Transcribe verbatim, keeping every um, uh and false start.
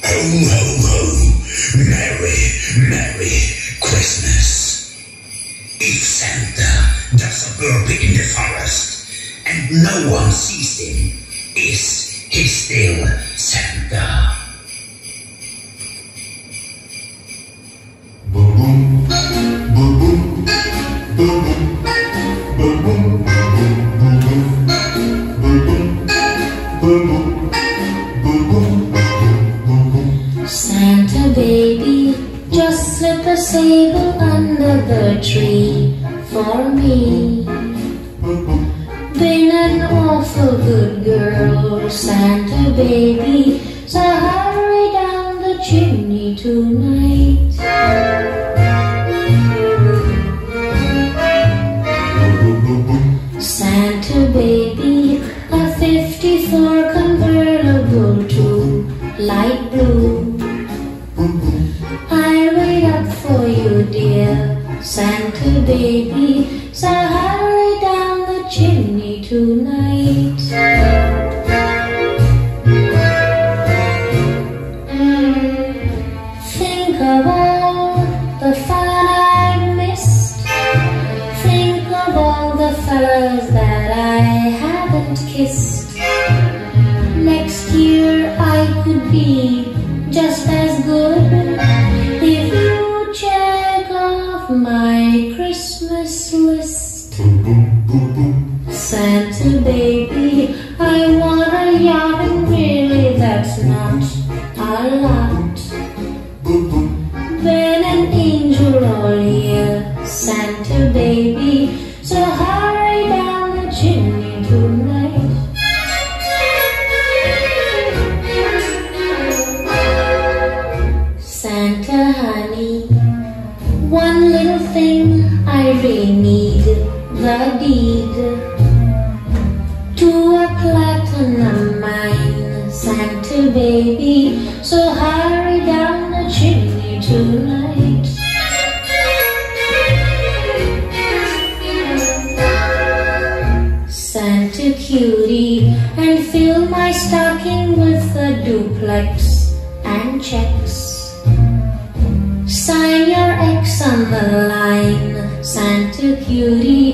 Ho, ho, ho. Merry, Merry Christmas. If Santa does a burpee in the forest and no one sees him, is he still Santa? Boom, boom, boom, boom, boom, boom, boom, boom, boom, boom, boom. Santa baby, just slip a sable under the tree for me. Been an awful good girl, Santa baby, so hurry down the chimney tonight. Santa baby, a fifty-four convertible to light blue. I'll wait up for you, dear Santa baby, so hurry down the chimney tonight. Think of all the fun I've missed. Think of all the fellas that I haven't kissed. Next year I could be just as good if you check off my Christmas list. Santa baby, I want a yacht, and really that's not a lot. Been an angel all year, Santa baby, so hurry down the chimney tonight. Santa honey, one little thing I really need, the deed to a platinum mine, Santa baby, so hurry down the chimney tonight. Santa cutie, and fill my stocking with a duplex and checks. Sign your X on the line, Santa cutie,